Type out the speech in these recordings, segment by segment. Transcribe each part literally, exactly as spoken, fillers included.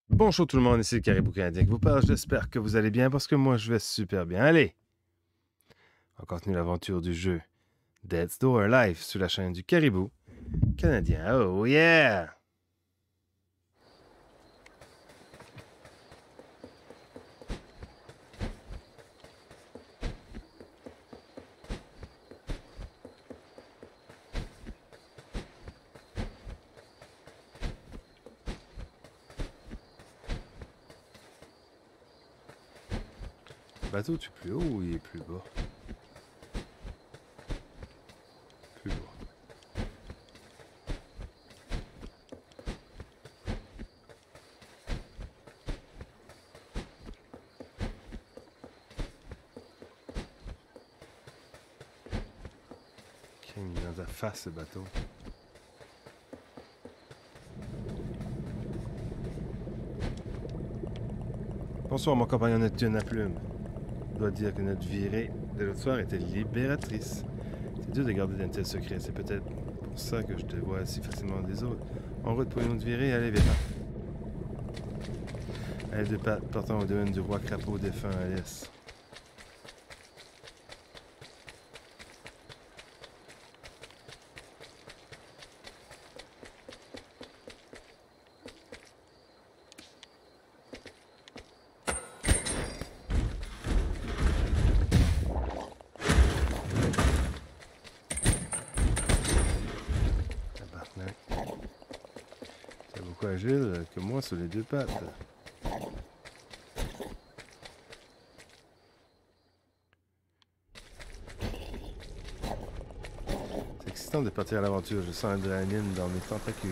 Bonjour tout le monde, ici le Caribou Canadien qui vous parle. J'espère que vous allez bien parce que moi je vais super bien. Allez, on continue l'aventure du jeu Death's Door live sur la chaîne du Caribou Canadien. Oh yeah! Le bateau, tu es plus haut ou il est plus bas? Plus bas. Ok, il est dans ta face ce bateau. Bonsoir mon compagnon Neptune à plume. Je dois dire que notre virée de l'autre soir était libératrice. C'est dur de garder d'un tel secret. C'est peut-être pour ça que je te vois si facilement des autres. En route pour une autre virée, allez, viens. Allez, de pattes, portant au domaine du roi crapaud défunt Alice. C'est beaucoup agile que moi sur les deux pattes. C'est excitant de partir à l'aventure. Je sens l'adrénaline dans mes tentacules.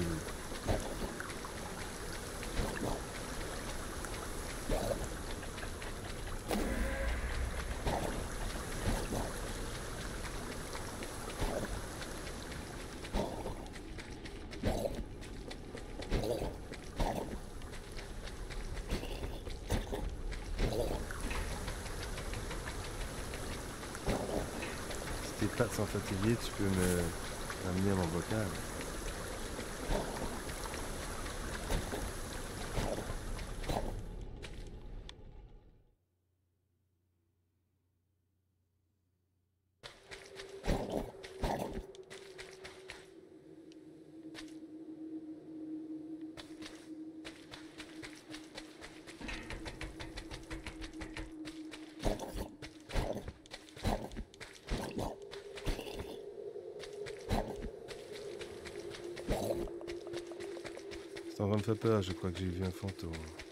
Si tes pattes sont fatiguées, tu peux me ramener à mon bocal. Ça en me fait peur, je crois que j'ai vu un fantôme.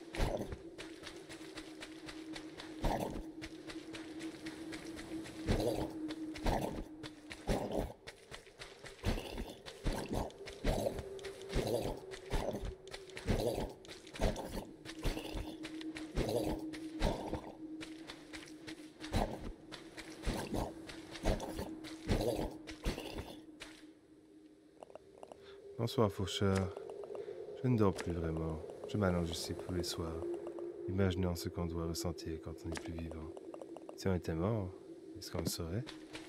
Bonsoir, faucheur. Je ne dors plus vraiment. Je m'allonge ici tous les soirs, imaginant ce qu'on doit ressentir quand on n'est plus vivant. Si on était mort, est-ce qu'on le saurait?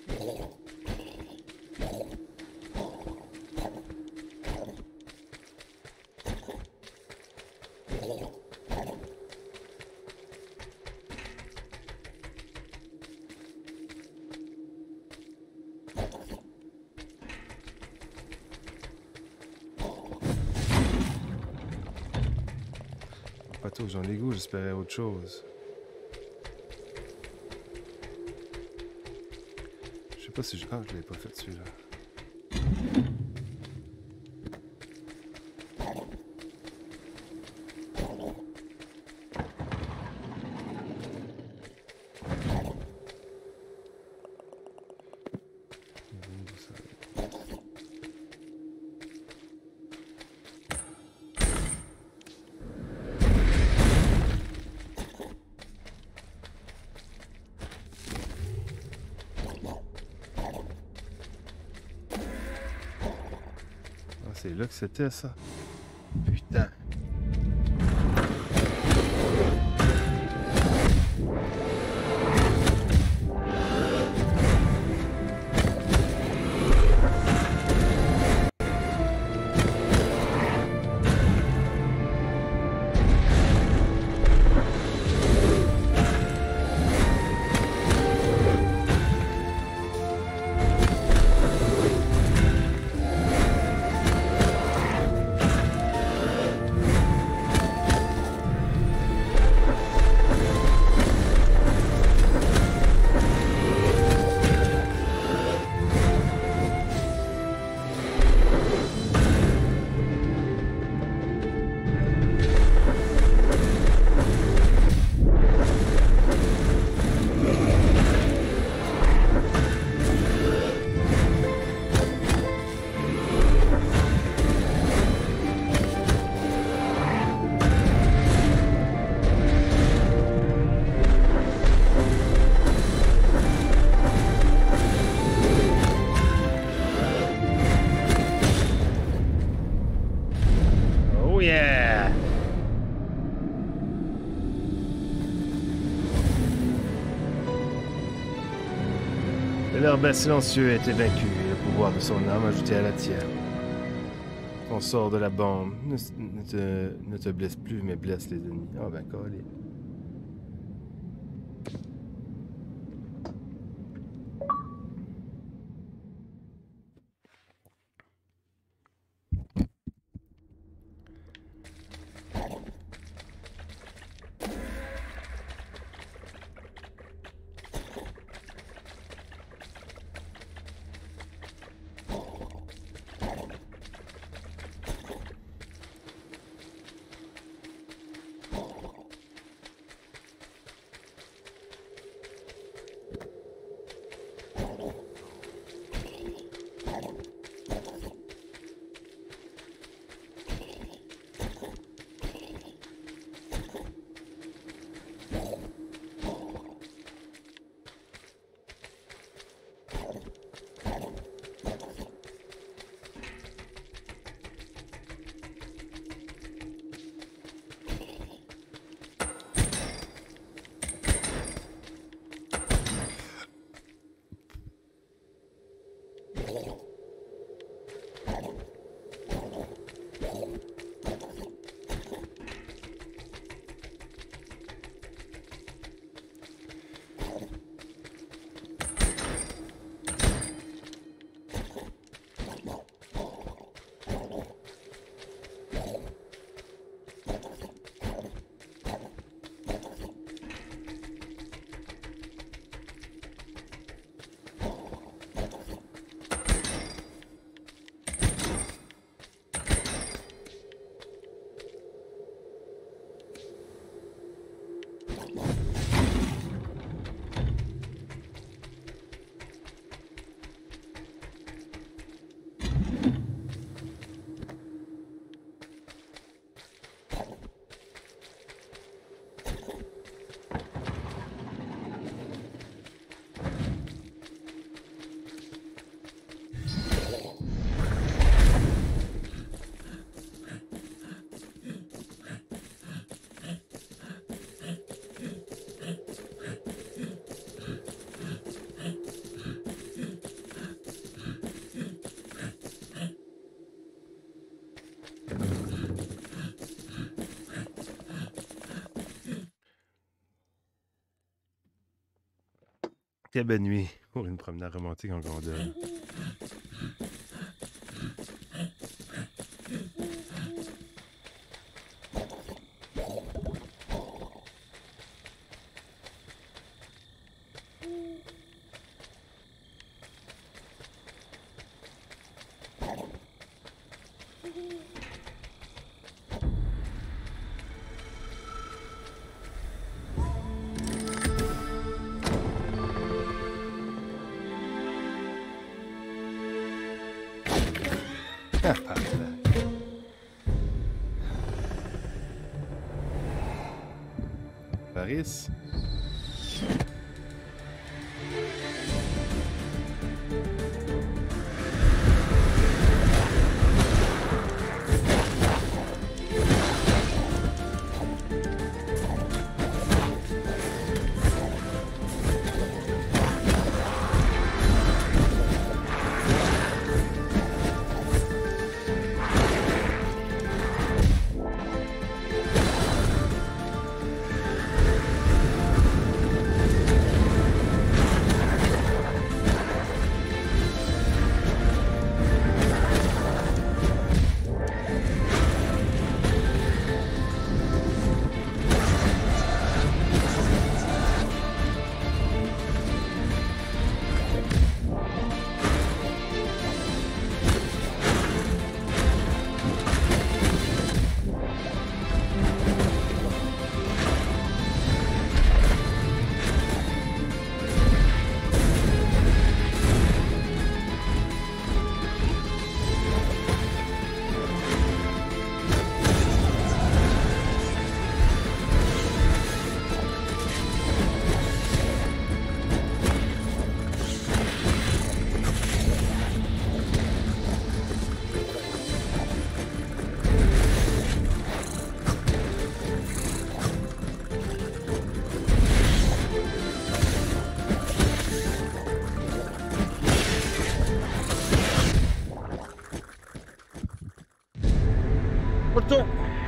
Bateau, j'en ai goût, j'espérais autre chose. Je sais pas si je... Ah, je l'ai pas fait celui-là. C'est là que c'était ça. Putain. bête silencieux a été vaincu et le pouvoir de son âme ajouté à la tienne. On sort de la bombe. Ne, ne, te, ne te blesse plus, mais blesse les ennemis. Ah ben, collé. Quelle belle nuit pour une promenade romantique en gondole. Paris. Retourne.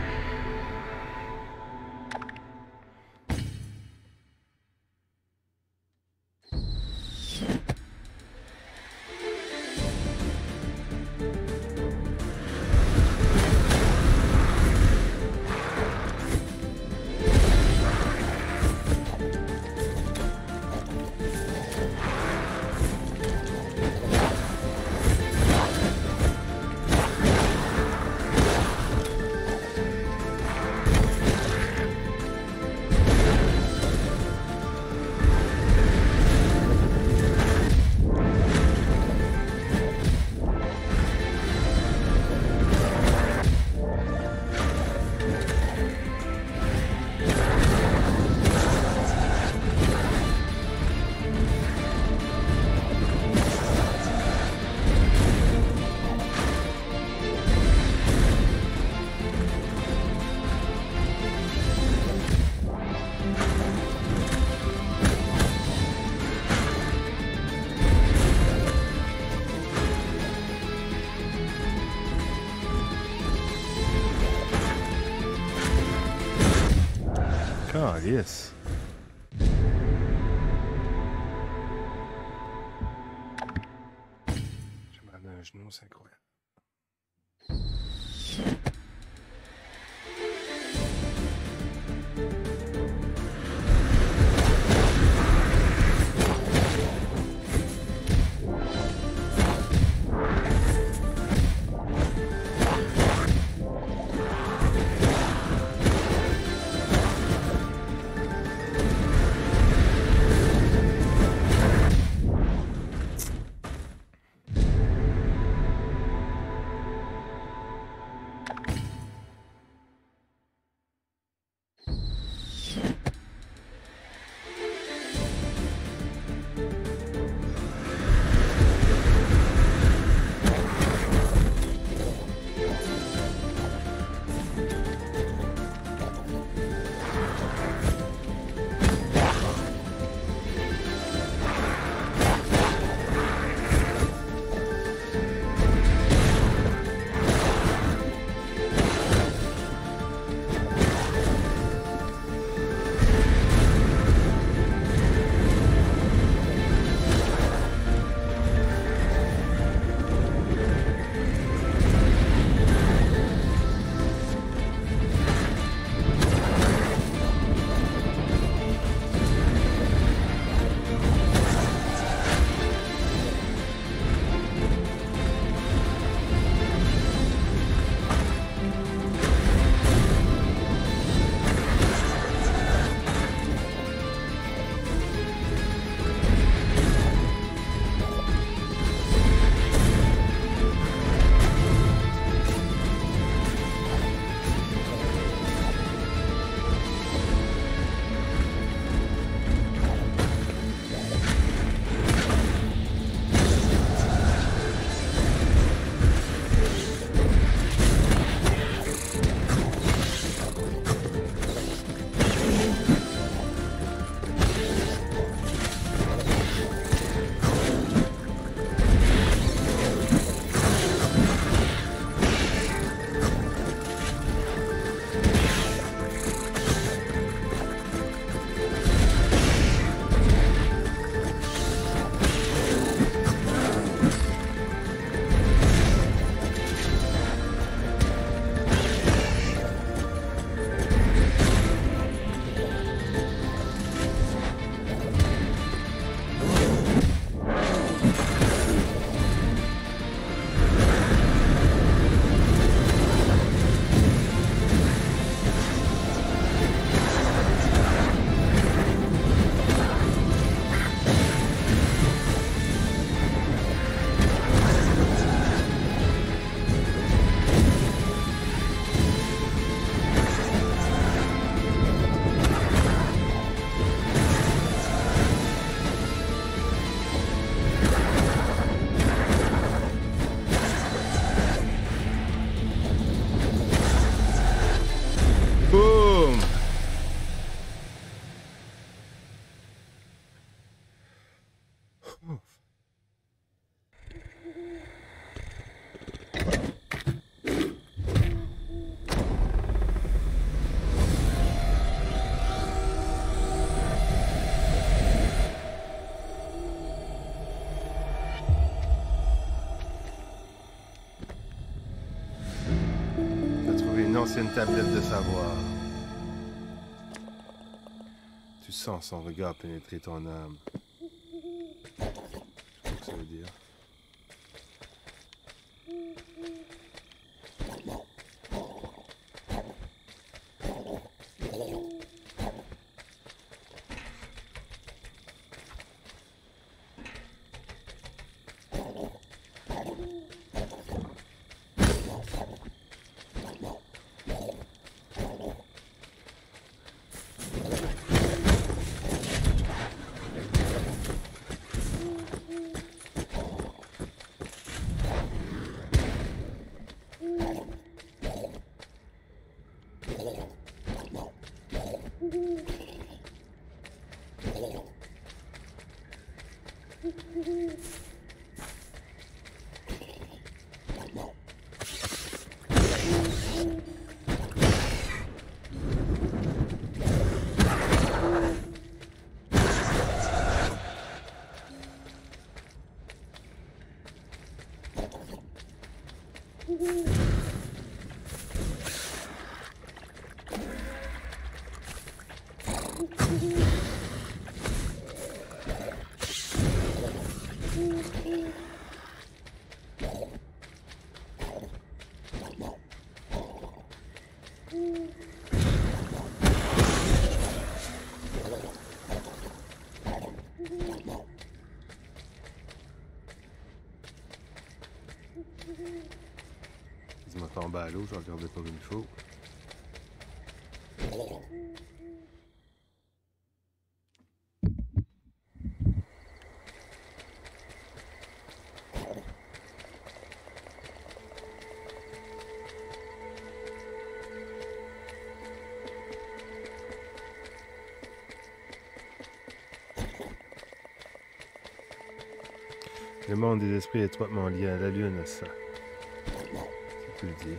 Ah, yes. J'ai mal à un genou, c'est incroyable. une ancienne tablette de savoir. Tu sens son regard pénétrer ton âme. Je sais pas ce que ça veut dire. Je m'en tombe à l'eau, je regardais pas une fois. Le monde des esprits est étroitement lié à la lune, ça. Si tu le dis.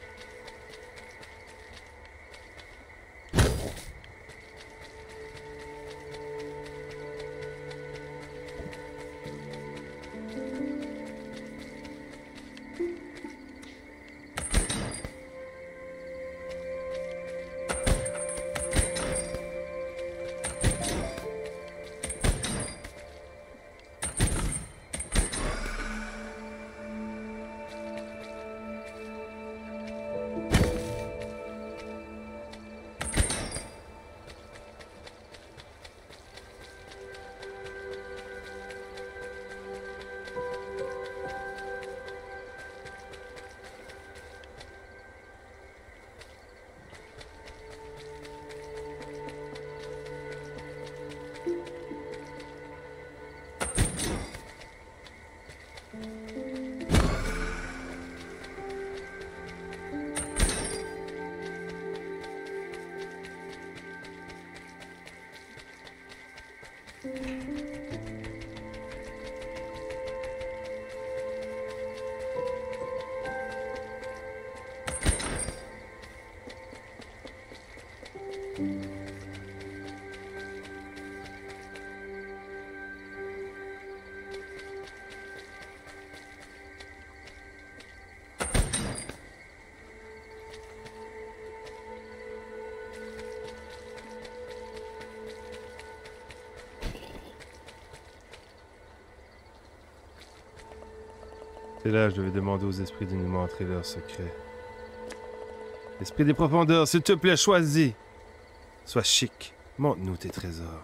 C'est là que je devais demander aux esprits de nous montrer leurs secrets. Esprit des profondeurs, s'il te plaît, choisis. Sois chic. Montre-nous tes trésors.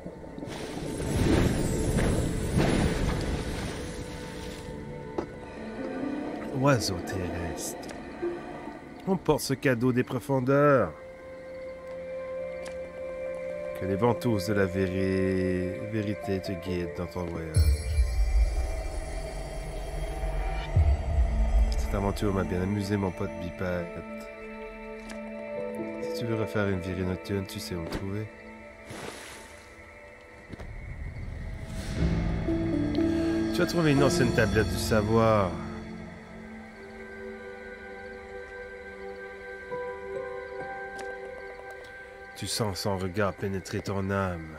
Oiseau terrestre. On porte ce cadeau des profondeurs. Que les ventouses de la véri... vérité te guident dans ton voyage. Cette aventure m'a bien amusé, mon pote bipède. Si tu veux refaire une virée nocturne, tu sais où me trouver. Tu as trouvé une ancienne tablette du savoir. Tu sens son regard pénétrer ton âme.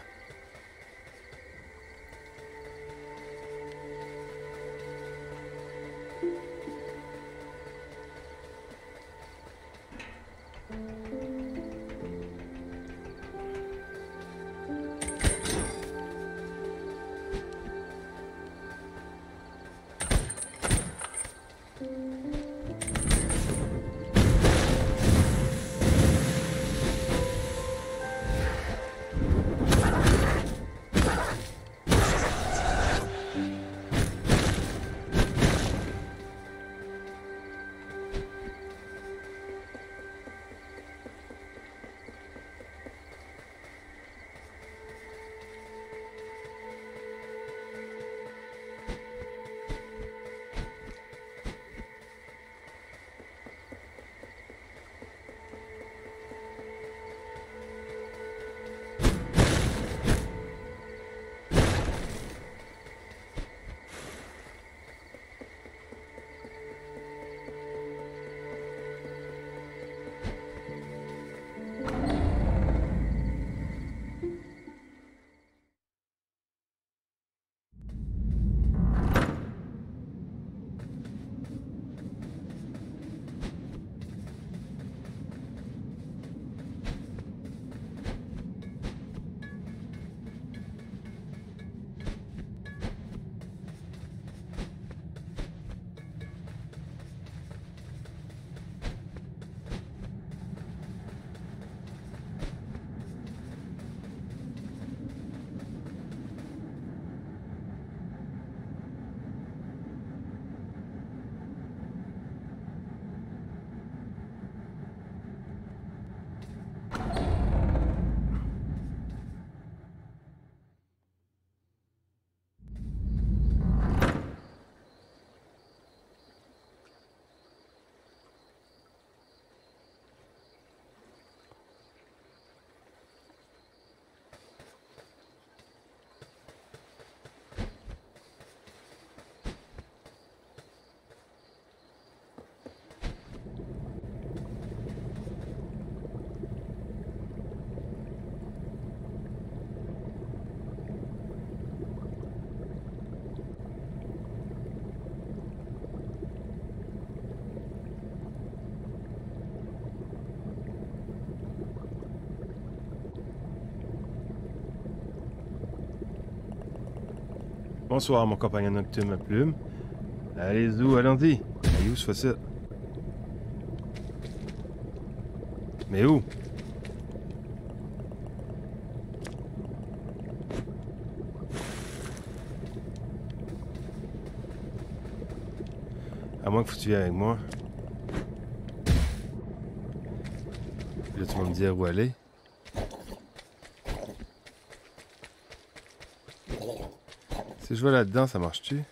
Bonsoir, mon compagnon nocturne à plume. Allez-y, allons-y. Et où se fait ça? Mais où? À moins que tu viennes avec moi. Là, tu vas me dire où aller. Si je vais là-dedans, ça marche-tu?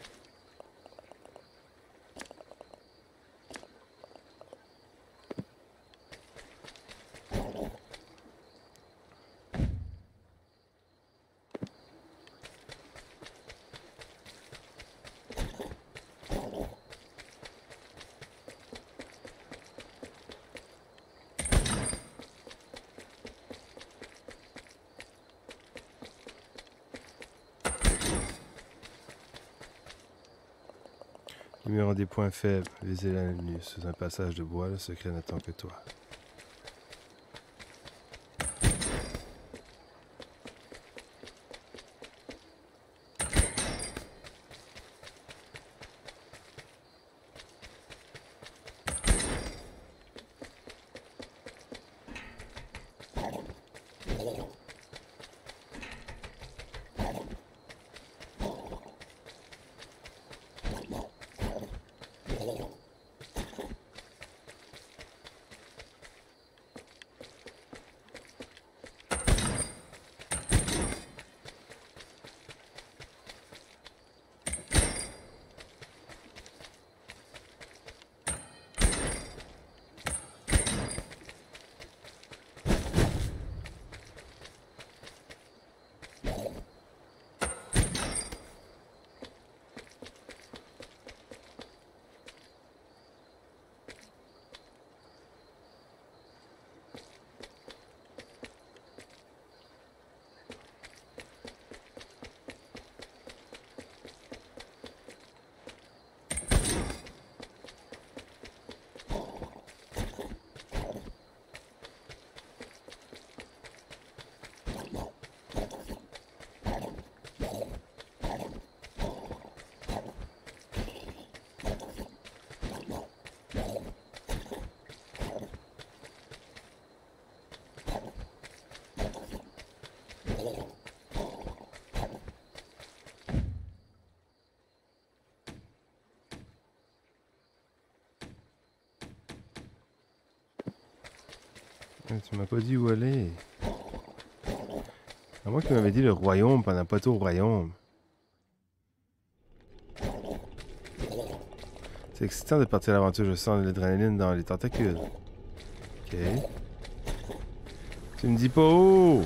Numéro des points faibles. Visez la nuit sous un passage de bois. Le secret n'attend que toi. Tu m'as pas dit où aller. À moins que tu m'avais dit le royaume pendant pas tout au royaume. C'est excitant de partir à l'aventure, je sens de l'adrénaline dans les tentacules. Ok. Tu me dis pas où?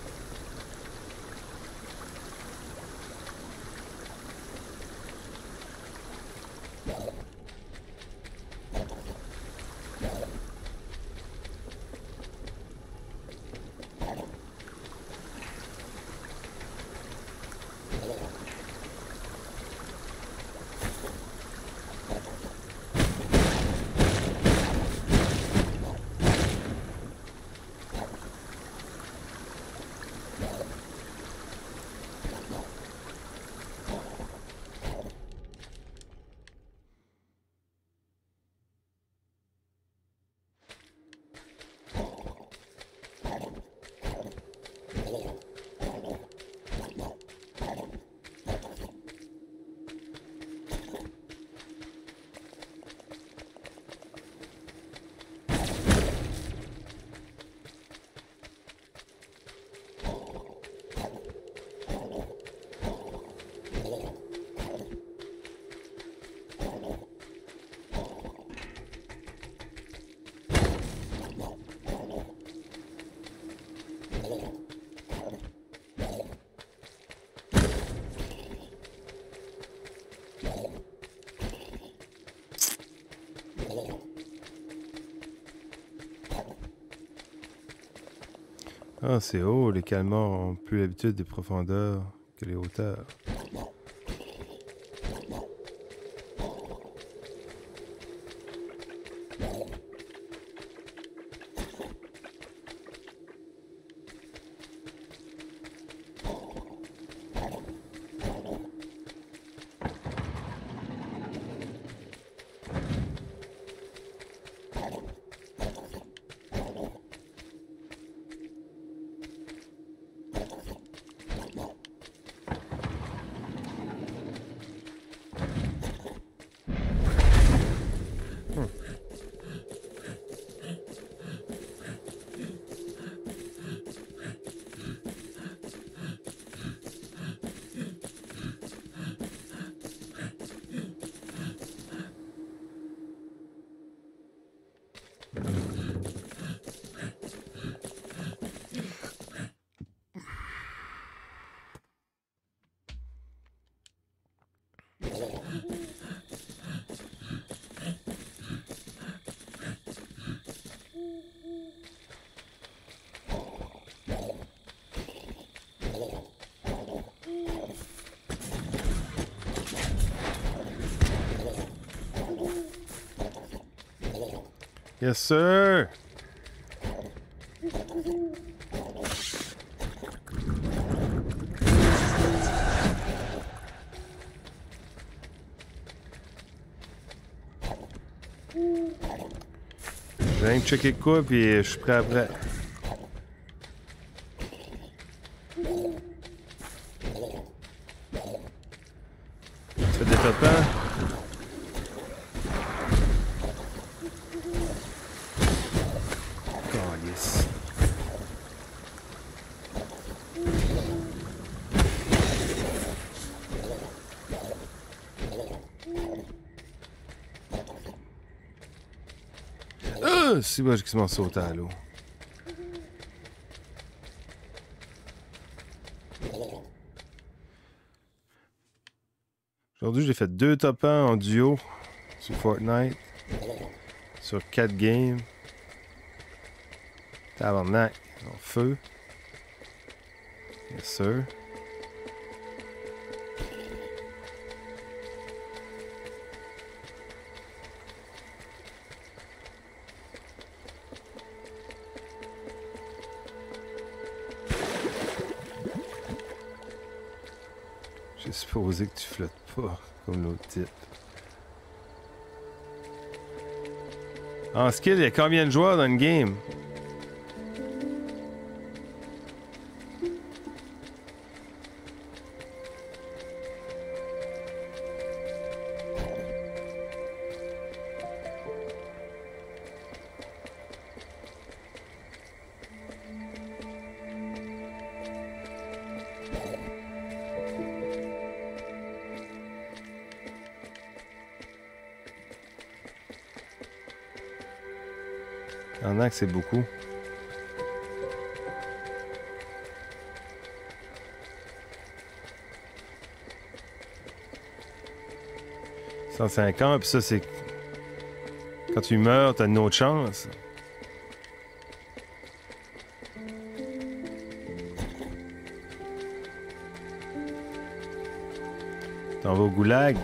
Ah, c'est haut. Les calmars ont plus l'habitude des profondeurs que les hauteurs. Yes, sir! Je viens de checker quoi, puis je suis prêt après. Tu fais des tapants? Calice. Ah! C'est moi qui m'en saute à l'eau. Aujourd'hui, j'ai fait deux top un en duo sur Fortnite. Sur quatre games. Tabarnak. En feu. Yes, sir. J'ai supposé que tu flottes pas, comme l'autre type. En skill, il y a combien de joueurs dans une game? Il y en a que c'est beaucoup. cent cinquante, puis ça, c'est... Quand tu meurs, t'as une autre chance. T'en vas au goulag.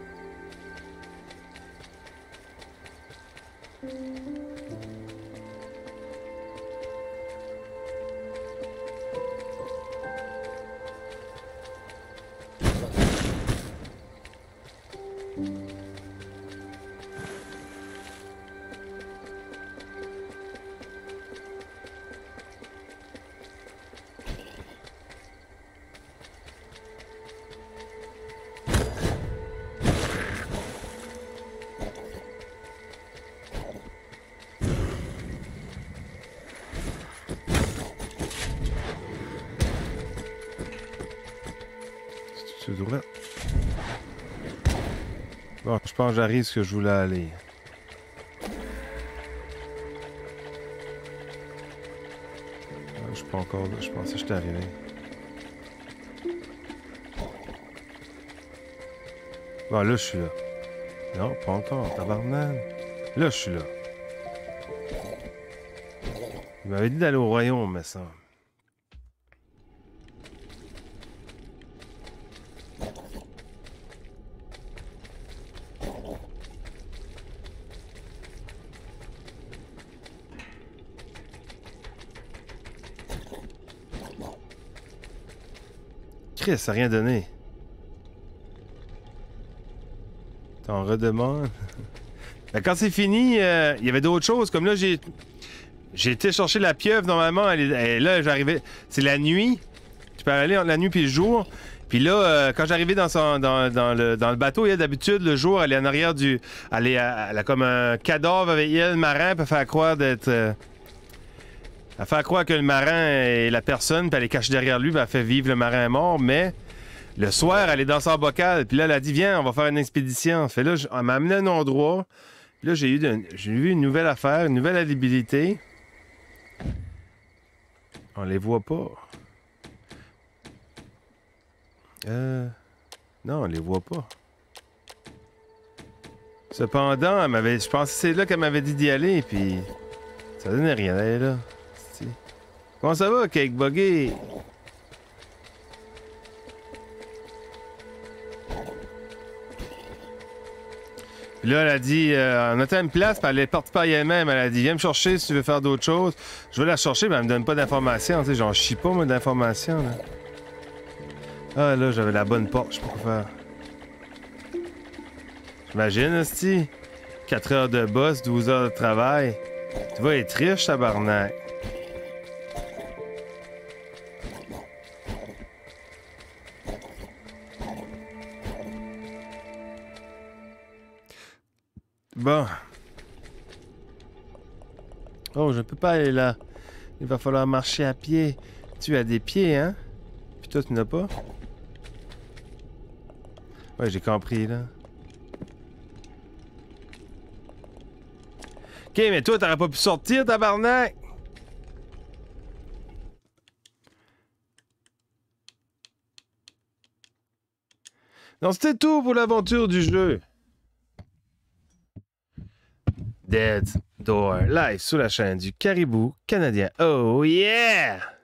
Bon, je pense que j'arrive ce que je voulais aller. Je suis pas encore là. Je pensais que j'étais arrivé. Bon, là, je suis là. Non, pas encore. Tabarnak. Là, je suis là. Il m'avait dit d'aller au royaume, mais ça... Ça n'a rien donné. T'en redemandes. Ben, quand c'est fini, il euh, y avait d'autres choses. Comme là, j'ai j'ai été chercher la pieuvre. Normalement, elle est, elle, là, j'arrivais. C'est la nuit. Tu peux aller entre la nuit puis le jour. Puis là, euh, quand j'arrivais dans, son, dans, dans, le, dans le bateau, il y a d'habitude, le jour, elle est en arrière du... Elle, est, elle a comme un cadavre avec elle, le marin, pour faire croire d'être... Euh, Elle fait croire que le marin est la personne, puis elle est cachée derrière lui, puis elle fait vivre le marin mort, mais le soir, elle est dans son bocal, puis là, elle a dit « Viens, on va faire une expédition ». Fait là, elle m'a amené à un endroit, puis là, j'ai eu, de, j'ai eu une nouvelle affaire, une nouvelle habilité. On les voit pas. Euh... Non, on les voit pas. Cependant, elle m'avait, je pense que c'est là qu'elle m'avait dit d'y aller, puis ça donnait rien d'aller là. Comment ça va, Cake Buggy? Puis là, elle a dit, euh, on a une place, puis elle est partie par elle-même. Elle a dit, viens me chercher si tu veux faire d'autres choses. Je vais la chercher, mais elle me donne pas d'informations. Tu sais, j'en chie pas, moi, d'informations. Là. Ah, là, j'avais la bonne porte, je sais pas quoi faire. J'imagine, esti. quatre heures de boss, douze heures de travail. Tu vas être riche, tabarnak. Bon. Oh, je peux pas aller là. Il va falloir marcher à pied. Tu as des pieds, hein? Puis toi, tu n'as pas? Ouais, j'ai compris, là. OK, mais toi, t'aurais pas pu sortir, tabarnak? Non, c'était tout pour l'aventure du jeu. Dead Door, live sur la chaîne du Caribou Canadien. Oh yeah!